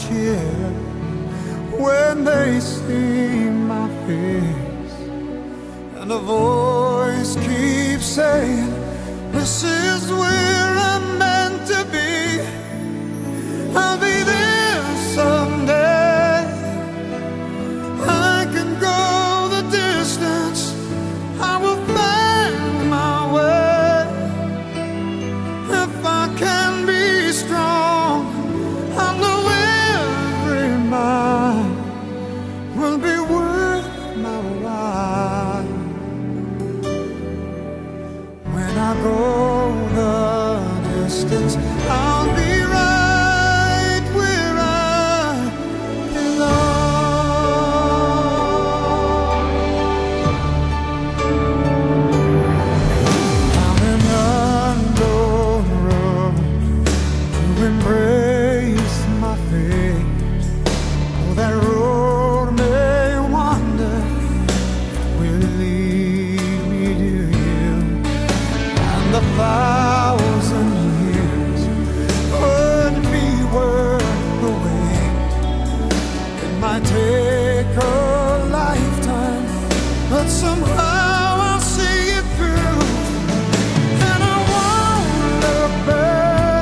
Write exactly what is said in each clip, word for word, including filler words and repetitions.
cheer when they see my face, and a voice keeps saying, this is where I'm meant to be. I'll be there someday. I can go the distance. I will find my way. If I can be strong, I'll know every mile will be worth my while. When I go the distance, I'll be right where I belong. I'm an unknown road to embrace my fate. Oh, that road may wander, will lead me to you. And the thousand years would be worth the wait. It might take a lifetime, but somehow I'll see it through. And I won't look back.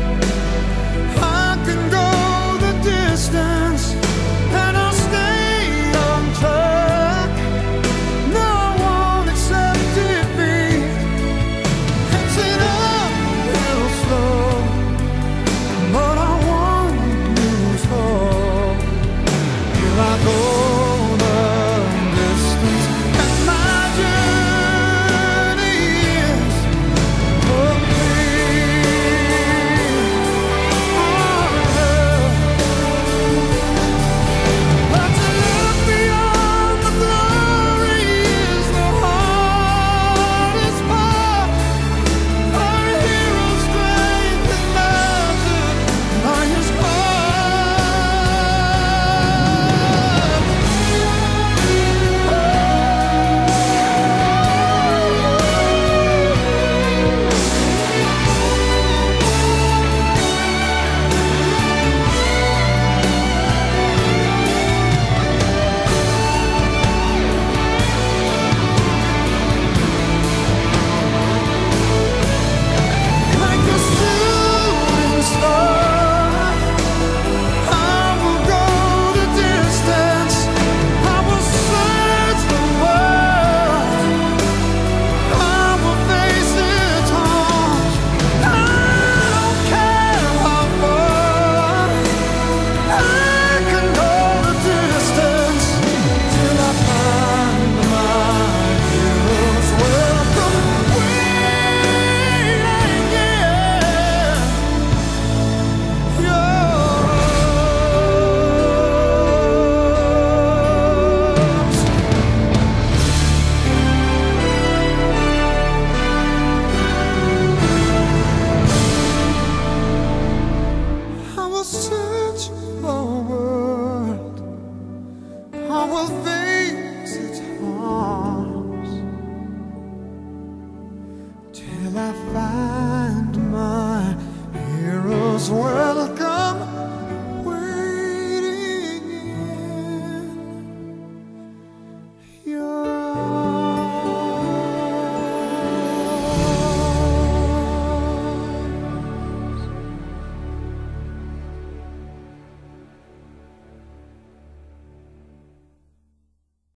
I can go the distance, and I'll stay on track. No, I won't accept defeat. It's an uphill slope, but I won't lose hope. Till I go the distance, and my journey is complete. But to look beyond the glory is the hardest part. Our hero's strength is measured by his heart. Like a shooting star, I will go the distance. I will search the world. I will face its harms. I don't care how far. I can go the distance till I find my hero's welcome waiting. Yeah, yours. I will search the world. I will face its harms till I find my hero's world.